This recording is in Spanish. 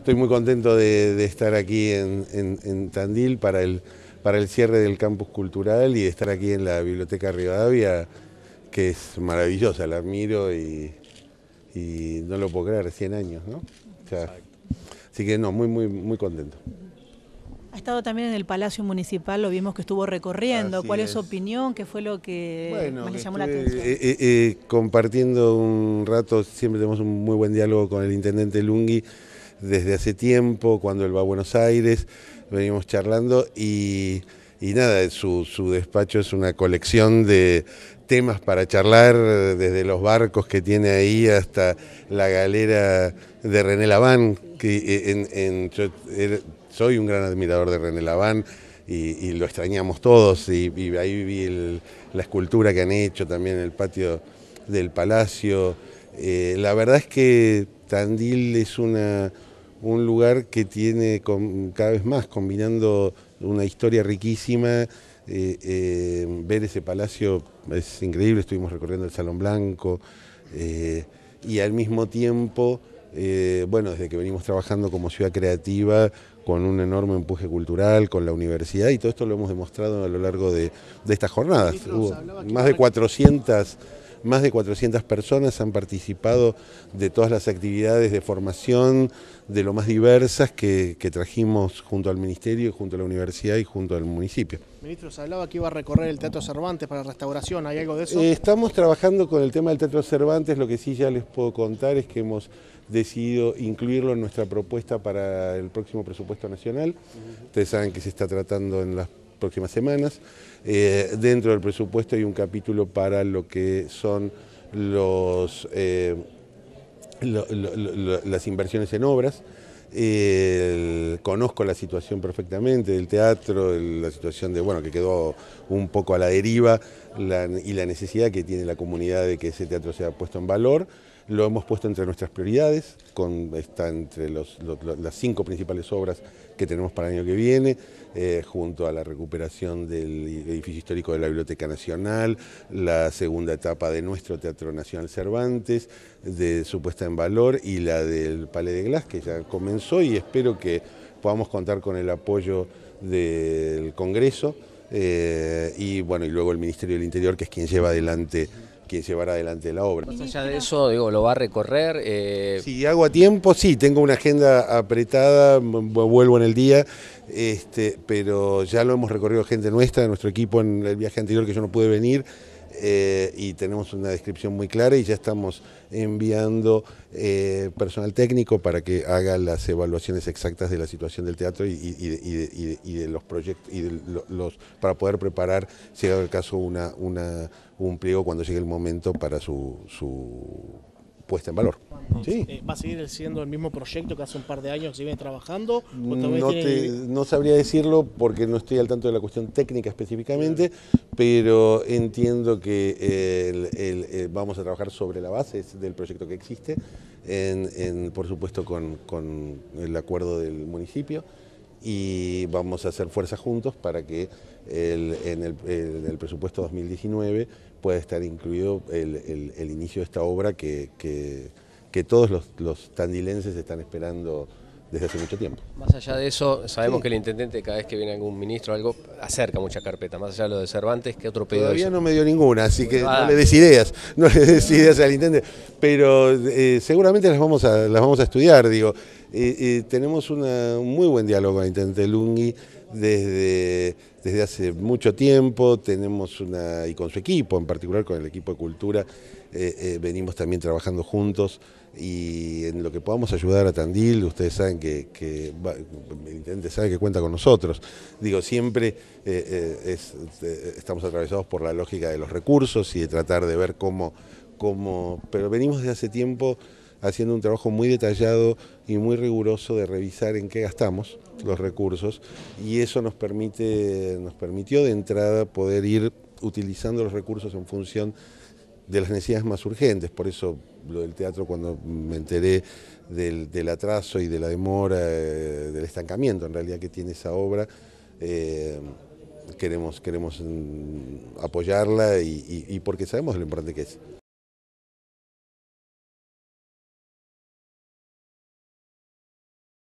estoy muy contento de estar aquí en Tandil para el cierre del campus cultural y de estar aquí en la Biblioteca Rivadavia, que es maravillosa, la admiro y no lo puedo creer, 100 años, ¿no? O sea, así que no, muy contento. Ha estado también en el Palacio Municipal, lo vimos que estuvo recorriendo. Así ¿Cuál es su es. opinión? ¿Qué fue lo que más le llamó la atención? Compartiendo un rato, siempre tenemos un muy buen diálogo con el intendente Lunghi desde hace tiempo, cuando él va a Buenos Aires, venimos charlando y nada, su despacho es una colección de temas para charlar, desde los barcos que tiene ahí hasta la galera de René Laván, que soy un gran admirador de René Laván y lo extrañamos todos y ahí vi la escultura que han hecho también en el patio del Palacio. La verdad es que Tandil es un lugar que tiene cada vez más combinando una historia riquísima. Ver ese palacio es increíble, estuvimos recorriendo el Salón Blanco y al mismo tiempo, bueno, desde que venimos trabajando como ciudad creativa, con un enorme empuje cultural, con la universidad, y todo esto lo hemos demostrado a lo largo de estas jornadas. Hubo más de 400 personas han participado de todas las actividades de formación, de lo más diversas que trajimos junto al Ministerio, junto a la universidad y junto al municipio. Ministro, se hablaba que iba a recorrer el Teatro Cervantes para restauración, ¿hay algo de eso? Estamos trabajando con el tema del Teatro Cervantes, lo que sí ya les puedo contar es que hemos decidido incluirlo en nuestra propuesta para el próximo presupuesto nacional. Ustedes saben que se está tratando en las próximas semanas. Dentro del presupuesto hay un capítulo para lo que son las inversiones en obras. Conozco la situación perfectamente del teatro, la situación de, bueno, que quedó un poco a la deriva y la necesidad que tiene la comunidad de que ese teatro sea puesto en valor. Lo hemos puesto entre nuestras prioridades, está entre las 5 principales obras que tenemos para el año que viene, junto a la recuperación del edificio histórico de la Biblioteca Nacional, la segunda etapa de nuestro Teatro Nacional Cervantes, de su puesta en valor, y la del Palais de Glass, que ya comenzó, y espero que podamos contar con el apoyo del Congreso, y bueno, y luego el Ministerio del Interior, que es quien llevará adelante la obra. Más allá de eso, digo, lo va a recorrer. Si hago a tiempo, sí, tengo una agenda apretada, vuelvo en el día, pero ya lo hemos recorrido gente nuestra, de nuestro equipo en el viaje anterior que yo no pude venir, y tenemos una descripción muy clara y ya estamos enviando personal técnico para que haga las evaluaciones exactas de la situación del teatro y de los proyectos para poder preparar, si haga el caso, un pliego cuando llegue el momento para su puesta en valor. ¿Sí? ¿Va a seguir siendo el mismo proyecto que hace un par de años que se viene trabajando? No sabría decirlo porque no estoy al tanto de la cuestión técnica específicamente, pero entiendo que vamos a trabajar sobre la base del proyecto que existe, por supuesto con el acuerdo del municipio, y vamos a hacer fuerza juntos para que en el presupuesto 2019 pueda estar incluido el inicio de esta obra que todos los tandilenses están esperando desde hace mucho tiempo. Más allá de eso, sabemos Sí, que el intendente, cada vez que viene algún ministro o algo, acerca mucha carpeta. Más allá de lo de Cervantes, ¿qué otro pedido Todavía hizo? no me dio ninguna, así que no le des ideas al intendente, pero seguramente las vamos a estudiar, digo. Tenemos un muy buen diálogo con el intendente Lunghi desde hace mucho tiempo, y con su equipo, en particular con el equipo de cultura, venimos también trabajando juntos, y en lo que podamos ayudar a Tandil, ustedes saben que el intendente sabe que cuenta con nosotros. Digo, siempre estamos atravesados por la lógica de los recursos y de tratar de ver pero venimos desde hace tiempo haciendo un trabajo muy detallado y muy riguroso de revisar en qué gastamos los recursos, y eso nos permitió de entrada poder ir utilizando los recursos en función de las necesidades más urgentes. Por eso lo del teatro, cuando me enteré del atraso y de la demora, del estancamiento en realidad que tiene esa obra, queremos apoyarla y porque sabemos lo importante que es.